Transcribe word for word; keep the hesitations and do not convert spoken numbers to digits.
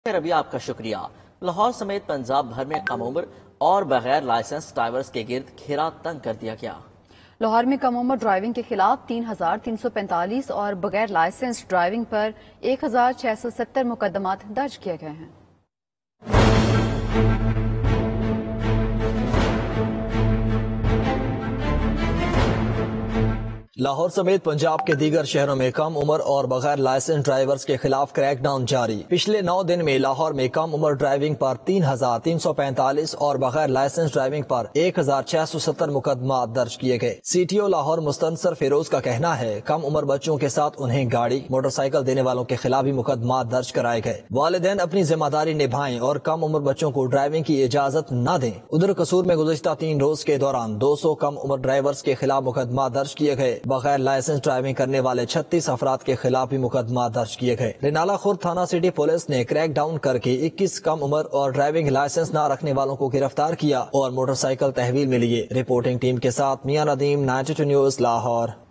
ربیہ آپ کا شکریہ۔ لاہور سمیت پنجاب بھر میں کم عمر اور بغیر لائسنس ڈرائیورز کے گرد گھیرا تنگ کر دیا گیا۔ لاہور میں کم عمر ڈرائیونگ کے خلاف تین ہزار تین سو پینتالیس اور بغیر لائسنس ڈرائیونگ پر ایک ہزار چھ سو ستر مقدمات درج کیے گئے ہیں۔ لاہور سمیت پنجاب کے دیگر شہروں میں کم عمر اور بغیر لائسنس ڈرائیورز کے خلاف کریک ڈاؤن جاری۔ پچھلے نو دن میں لاہور میں کم عمر ڈرائیونگ پر تین ہزار تین سو پینتالیس اور بغیر لائسنس ڈرائیونگ پر ایک ہزار چھ سو ستر مقدمات درج کیے گئے۔ C T O Lahore Mustansar Feroz کا کہنا ہے کم عمر بچوں کے ساتھ انہیں گاڑی موٹر سائیکل دینے والوں کے خلاف بھی مقدمات درج کرائے گئے۔ والدین اپنی ذمہ داری نبھائیں اور کم عمر بچوں کو ڈرائیونگ کی اجازت نہ دیں۔ ادھر قصور میں گزشتہ تین روز کے دوران دو سو کم عمر ڈرائیورز کے خلاف مقدمات درج کیے گئے۔ بغیر لائسنس ڈرائیونگ کرنے والے چھتیس افراد کے خلاف بھی مقدمات درج کیے گئے۔ رینالہ خورد تھانہ سٹی پولیس نے کریک ڈاؤن کر کے اکیس کم عمر اور ڈرائیونگ لائسنس نہ رکھنے والوں کو گرفتار کیا اور موٹر سائیکل تحویل میں لیے۔ رپورٹنگ ٹیم کے ساتھ Mian Nadeem, ninety two news Lahore.